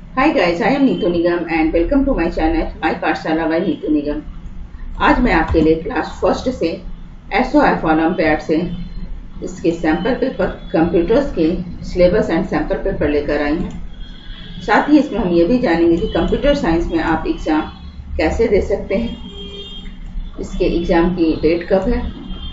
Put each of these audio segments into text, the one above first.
Hi guys, I am Neetu Nigam and welcome to my channel My पाठशाला by Neetu निगम। आज मैं आपके लिए क्लास फर्स्ट से SOF ओलंपियाड से इसके सैंपल पेपर, कंप्यूटर्स के सिलेबस एंड सैंपल पेपर लेकर आई हूँ। साथ ही इसमें हम ये भी जानेंगे कि कंप्यूटर साइंस में आप एग्ज़ाम कैसे दे सकते हैं, इसके एग्ज़ाम की डेट कब है,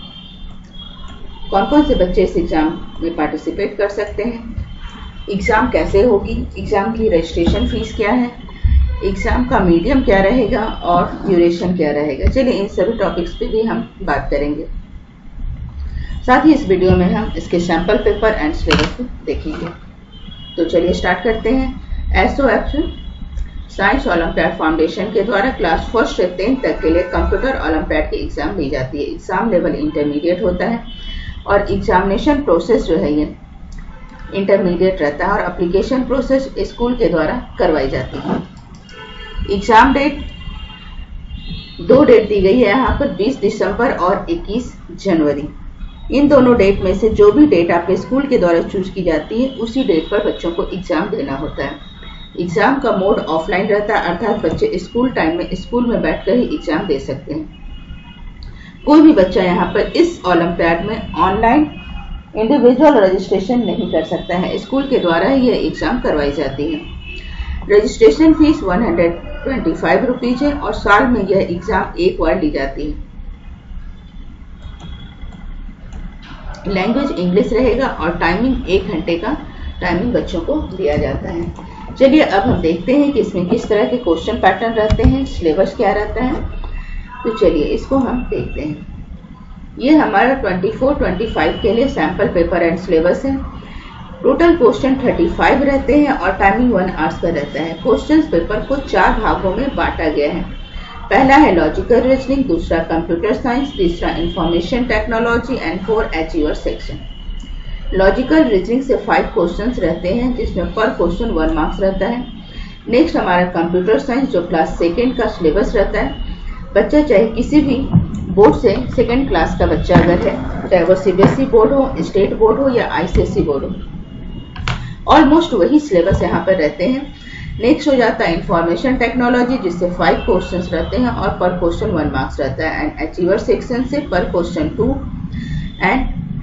कौन कौन से बच्चे इस एग्ज़ाम में पार्टिसिपेट कर सकते हैं, एग्ज़ाम कैसे होगी, एग्ज़ाम की रजिस्ट्रेशन फीस क्या है, एग्ज़ाम का मीडियम क्या रहेगा और ड्यूरेशन क्या रहेगा। चलिए इन सभी टॉपिक्स पे भी हम बात करेंगे। साथ ही इस वीडियो में हम इसके सैंपल पेपर एंड सिलेबस देखेंगे। तो चलिए स्टार्ट करते हैं। SOF साइंस ओलंपियाड फाउंडेशन के द्वारा क्लास फर्स्ट से 10th तक के लिए कंप्यूटर ओलंपियाड की एग्ज़ाम दी जाती है। एग्ज़ाम लेवल इंटरमीडिएट होता है और एग्जामिनेशन प्रोसेस जो है ये इंटरमीडिएट रहता है और एप्लीकेशन प्रोसेस स्कूल के द्वारा करवाई जाती है। एग्जाम डेट 2 डेट दी गई है यहाँ पर, 20 दिसंबर और 21 जनवरी। इन दोनों डेट में से जो भी डेट आपके स्कूल के द्वारा चूज की जाती है उसी डेट पर बच्चों को एग्जाम देना होता है। एग्जाम का मोड ऑफलाइन रहता है, अर्थात बच्चे स्कूल टाइम में स्कूल में बैठकर ही एग्जाम दे सकते हैं। कोई भी बच्चा यहाँ पर इस ओलंपियाड में ऑनलाइन इंडिविजुअल रजिस्ट्रेशन नहीं कर सकता है, स्कूल के द्वारा ही यह एग्जाम करवाई जाती है। रजिस्ट्रेशन फीस 125 रुपीज है और साल में यह एग्जाम एक बार ली जाती है। लैंग्वेज इंग्लिश रहेगा और टाइमिंग 1 घंटे का टाइमिंग बच्चों को दिया जाता है। चलिए अब हम देखते हैं कि इसमें किस तरह के क्वेश्चन पैटर्न रहते हैं, सिलेबस क्या रहता है। तो चलिए इसको हम देखते हैं। ये हमारा 24-25 के लिए सैंपल पेपर एंड सिलेबस है। टोटल क्वेश्चन 35 रहते हैं और टाइमिंग 1 आवर्स का रहता है। क्वेश्चंस पेपर को 4 भागों में बांटा गया है। पहला है लॉजिकल रीजनिंग, दूसरा कंप्यूटर साइंस, तीसरा information technology and 4 achiever section. Logical reasoning से 5 क्वेश्चंस रहते हैं जिसमें पर क्वेश्चन 1 मार्क्स रहता है। नेक्स्ट हमारा कंप्यूटर साइंस जो क्लास 2nd का सिलेबस रहता है। बच्चा चाहे किसी भी बोर्ड से 2nd क्लास का बच्चा अगर है, चाहे वो CBSE बोर्ड हो, स्टेट बोर्ड हो या ICSE बोर्ड हो, ऑलमोस्ट वही सिलेबस यहाँ पर रहते हैं। नेक्स्ट हो जाता है इंफॉर्मेशन टेक्नोलॉजी जिससे 5 क्वेश्चंस रहते हैं और पर क्वेश्चन 1 मार्क्स रहता है। एंड अचीवर सेक्शन से per question 2 and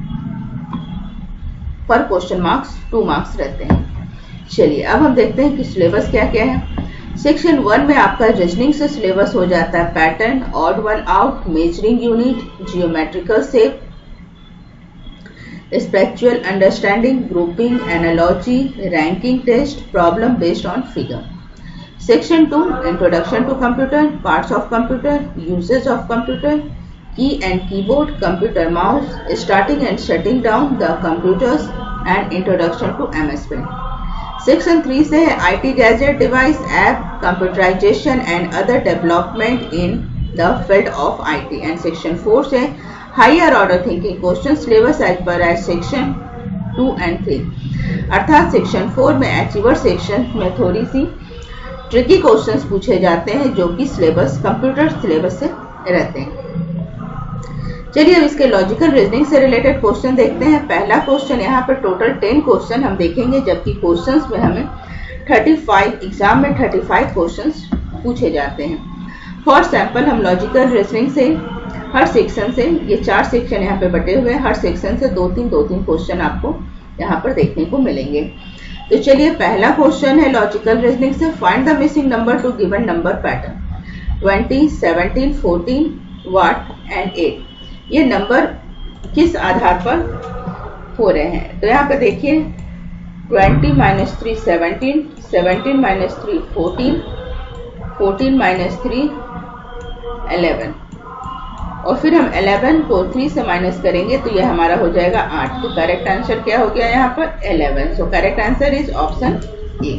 per question marks 2 marks रहते हैं। चलिए अब हम देखते हैं कि सिलेबस क्या क्या है। सेक्शन 1 में आपका रीजनिंग से सिलेबस हो जाता है pattern, odd one out, measuring unit, geometrical shape, spatial understanding, grouping, analogy, ranking test, problem based on figure. Section 2 introduction to computer, parts of computer, uses of computer, key and keyboard, computer mouse, starting and shutting down the computers and introduction to MS Paint। Section 3 से है IT gadget, device, app, computerisation and other development in the field of IT। And section 4 से higher order thinking question, syllabus as per as section 2 and 3। अर्थात section 4 में achiever section में थोड़ी सी tricky questions पूछे जाते हैं जो कि सिलेबस कंप्यूटर सिलेबस से रहते हैं। चलिए अब इसके लॉजिकल रीजनिंग से रिलेटेड क्वेश्चन देखते हैं। पहला क्वेश्चन यहाँ पर टोटल 10 क्वेश्चन हम देखेंगे, जबकि क्वेश्चंस में हमें 35 एग्जाम में 35 क्वेश्चंस पूछे जाते हैं। फॉर सैंपल हम लॉजिकल रीजनिंग से हर सेक्शन से, ये 4 सेक्शन यहाँ पे बटे हुए हैं, हर सेक्शन से 2-3 क्वेश्चन आपको यहाँ पर देखने को मिलेंगे। तो चलिए पहला क्वेश्चन है लॉजिकल रीजनिंग से, find the missing number to given number pattern. 20, 17, 14 what and 8 ये नंबर किस आधार पर हो रहे हैं। तो यहाँ पे देखिए 20 - 3 17, 17 - 3 14, 14 - 3 11 और फिर हम 11 को 3 से माइनस करेंगे तो यह हमारा हो जाएगा 8। तो करेक्ट आंसर क्या हो गया यहाँ पर 11। So correct answer is option A.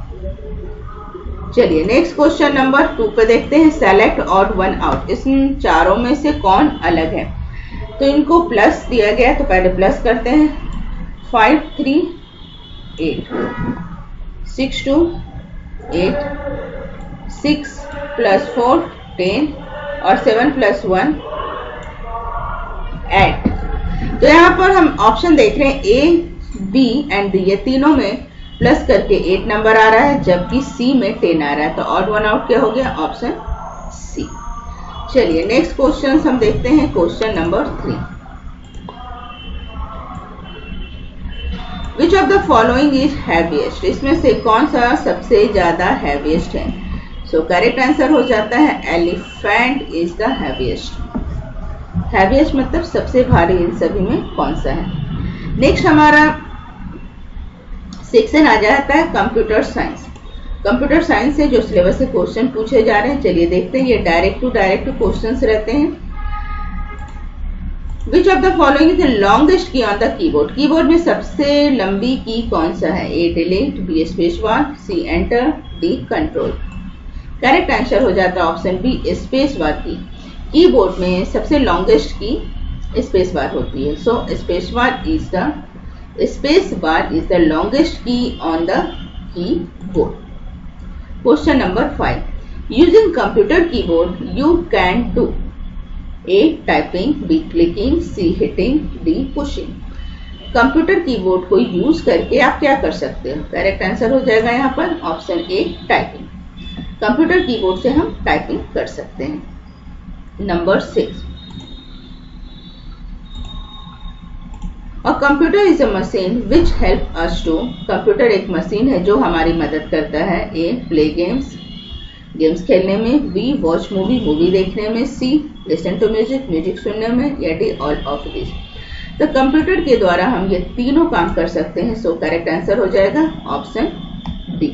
चलिए नेक्स्ट क्वेश्चन नंबर 2 पे देखते हैं, सेलेक्ट ऑड वन आउट। इन चारों में से कौन अलग है। तो इनको प्लस दिया गया तो पहले प्लस करते हैं। 5 3 8, 6 2 8, 6 + 4 10 और 7 + 1 8। तो यहाँ पर हम ऑप्शन देख रहे हैं A, B एंड D, ये तीनों में प्लस करके 8 नंबर आ रहा है, जबकि सी में 10 आ रहा है, तो ऑड वन आउट क्या हो गया, ऑप्शन सी। चलिए नेक्स्ट क्वेश्चन हम देखते हैं, question number 3। Which of the following is heaviest, इसमें से कौन सा सबसे ज्यादा हैवीएस्ट है। सो करेक्ट आंसर हो जाता है elephant is the heaviest. Heaviest मतलब सबसे भारी इन सभी में कौन सा है। नेक्स्ट हमारा सेक्शन आ जाता है कंप्यूटर साइंस। कंप्यूटर साइंस से जो सिलेबस से क्वेश्चन पूछे जा रहे हैं, चलिए देखते हैं। ये डायरेक्ट टू डायरेक्ट क्वेश्चंस रहते हैं। Which of the following is the longest key on the keyboard, keyboard में सबसे लंबी की कौन सा है। A delete, B space bar, C enter, D control. Correct answer हो जाता है ऑप्शन बी स्पेस बार की। कीबोर्ड में सबसे लॉन्गेस्ट की स्पेस बार होती है। So space bar is the longest key on the keyboard. Question number 5, using computer keyboard you can do A typing, B clicking, C hitting, D pushing. Computer keyboard को use करके आप क्या कर सकते हो। Correct answer हो जाएगा यहाँ पर option A typing. Computer keyboard से हम टाइपिंग कर सकते हैं। Number 6, a computer is a machine which help us to, computer एक मशीन है जो हमारी मदद करता है। ए प्ले गेम्स, गेम्स खेलने में, बी वॉच मूवी, मूवी देखने में, C listen to music, music सुनने में, या डी ऑल ऑफ दिस। तो कंप्यूटर के द्वारा हम ये तीनों काम कर सकते हैं। सो करेक्ट आंसर हो जाएगा ऑप्शन डी।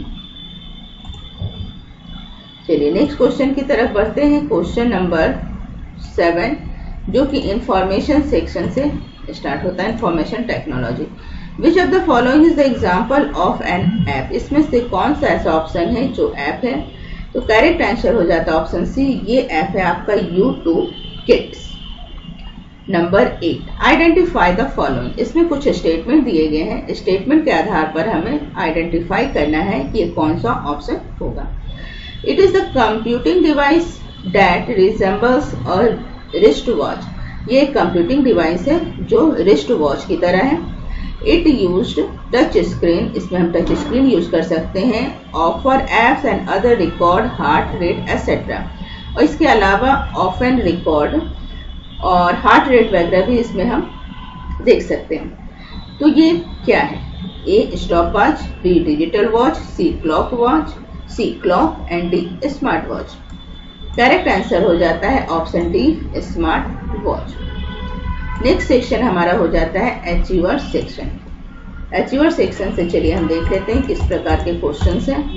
चलिए नेक्स्ट क्वेश्चन की तरफ बढ़ते हैं। क्वेश्चन नंबर 7 जो कि इंफॉर्मेशन सेक्शन से स्टार्ट होता है, information technology. Which of the following is the example of an app, इसमें से कौन सा ऐसा ऑप्शन है जो ऐप है। तो करेक्ट आंसर हो जाता है ऑप्शन सी, ये ऐप है आपका YouTube kids. Number 8, identify the following, इसमें कुछ स्टेटमेंट दिए गए हैं। स्टेटमेंट के आधार पर हमें आइडेंटिफाई करना है कि ये कौन सा ऑप्शन होगा। It is the computing device that resembles a wrist watch, ये एक कंप्यूटिंग डिवाइस है जो रिस्ट वॉच की तरह है। इट यूज्ड टच स्क्रीन, इसमें हम टच स्क्रीन यूज कर सकते हैं। Offer apps and other record heart rate etcetera, और इसके अलावा ऑफन रिकॉर्ड और हार्ट रेट वगैरह भी इसमें हम देख सकते हैं। तो ये क्या है। A stop watch, B digital watch, C clock watch, C clock and D smart watch. Correct answer हो जाता है option D smart watch. Next section हमारा हो जाता है अचीवर सेक्शन। अचीवर सेक्शन से चलिए हम देख लेते हैं किस प्रकार के क्वेश्चंस हैं।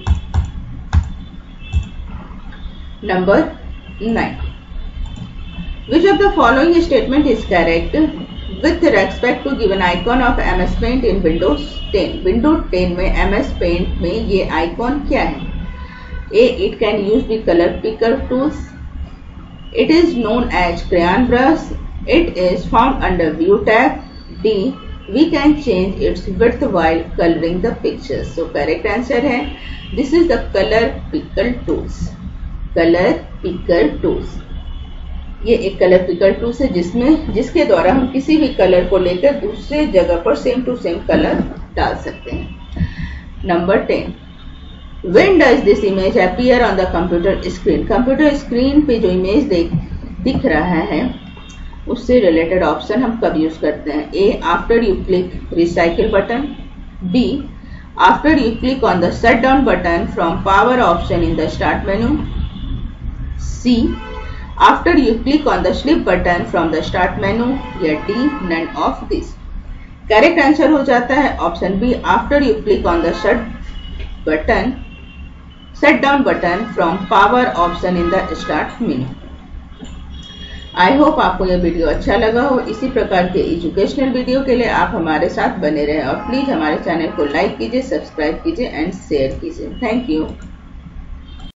Number 9, which of the following statement is correct with respect to given icon of MS paint in Windows 10। Windows 10 में MS पेंट में ये आइकॉन क्या है। A, it can use the color picker tools. It is known as crayon brush. It is found under view tab. D, we can change its width while coloring the pictures. So correct answer है, this is the color picker tools. Color picker tools. ये एक colour picker tools है जिसके द्वारा हम किसी भी colour को लेकर दूसरे जगह पर सेम टू सेम कलर डाल सकते हैं। Number 10, When does this image appear on the computer screen? Computer screen पे जो इमेज दिख रहा है उससे रिलेटेड ऑप्शन हम कब यूज करते हैं। A, after you click recycle button, B, after you click on the shut down button from power option in the start menu, C, after you click on the sleep button from the start menu, या D none of this. Correct answer हो जाता है option B, after you click on the shut down button from power option in the start menu. I hope आपको यह video अच्छा लगा हो। इसी प्रकार के एजुकेशनल वीडियो के लिए आप हमारे साथ बने रहें और प्लीज हमारे चैनल को लाइक कीजिए, सब्सक्राइब कीजिए एंड शेयर कीजिए। Thank you.